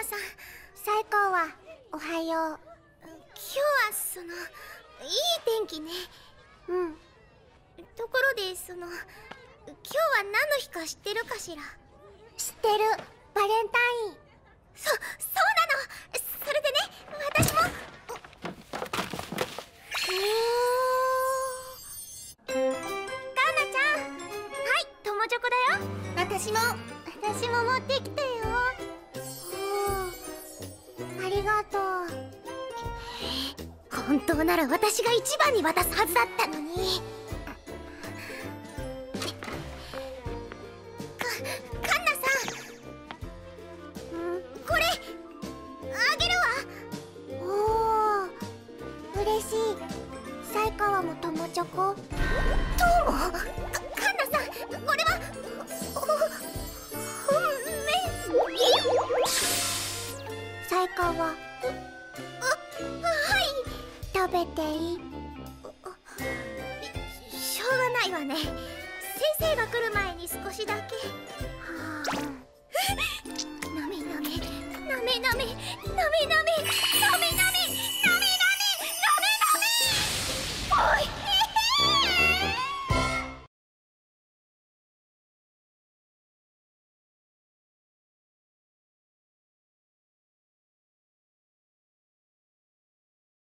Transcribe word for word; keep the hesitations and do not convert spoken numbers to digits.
さん、サイカワ、おはよう。今日はそのいい天気ね。うん。ところでその今日は何の日か知ってるかしら？知ってる。バレンタイン。そ、そうなの。それでね、私も。カンナちゃん。はい、友チョコだよ。私も私も持ってきたよ。おー、ありがとう。本当なら私が一番に渡すはずだったのに。か、カンナさん。ん、これあげるわ。おー、嬉しい。サイカワも友チョコ。どうも。か、カンナさん、これはお、ほめぎ。サイカワ。あ、はい。食べていい？しょうがないわね。先生が来る前に少しだけ。はあ。なめなめなめなめなめなめなめなめ。